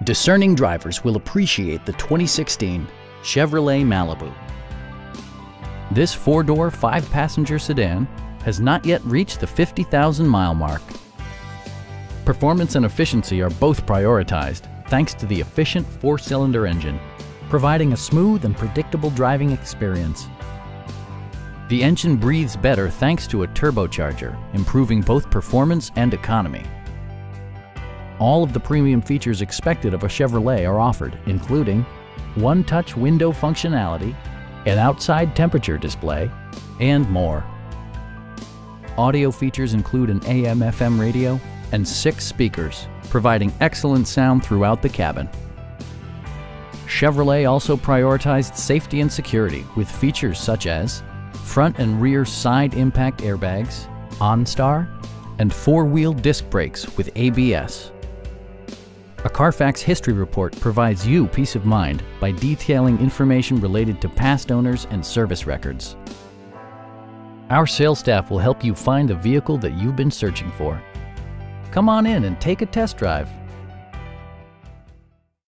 Discerning drivers will appreciate the 2016 Chevrolet Malibu. This four-door, five-passenger sedan has not yet reached the 50,000-mile mark. Performance and efficiency are both prioritized thanks to the efficient four-cylinder engine, providing a smooth and predictable driving experience. The engine breathes better thanks to a turbocharger, improving both performance and economy. All of the premium features expected of a Chevrolet are offered, including one-touch window functionality, an outside temperature display, and more. Audio features include an AM/FM radio and 6 speakers, providing excellent sound throughout the cabin. Chevrolet also prioritized safety and security with features such as front and rear side impact airbags, OnStar, and 4-wheel disc brakes with ABS. A Carfax history report provides you peace of mind by detailing information related to past owners and service records. Our sales staff will help you find the vehicle that you've been searching for. Come on in and take a test drive.